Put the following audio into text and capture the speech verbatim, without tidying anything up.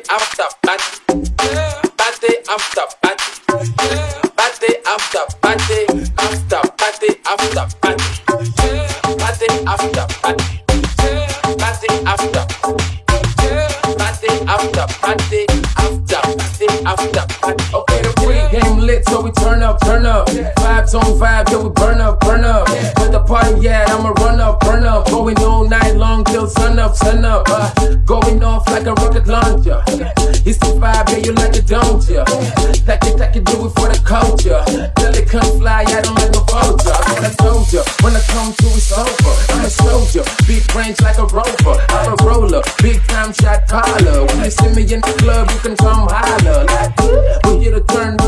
after party. Party after party. Party after party. After party after party. Party after party. Party after party after party. After party after party. Okay, the pre-game lit, so we turn up, turn up. Vibes on vibe, yeah, we burn up, burn up. With the party, yeah, I'ma run up, burn up. Going all night long till sun up, sun up. Uh, going off like a rocket launcher. It's the vibe, yeah, you like it, don't ya? Take it, take it, do it for the culture. Till it come fly, I don't like no vulture. That's what I told ya. When I come to, it's over. I'm a soldier, big range like a rover. I'm a roller, big time shot caller. When you see me in the club, you can come holler. Like, we here to turn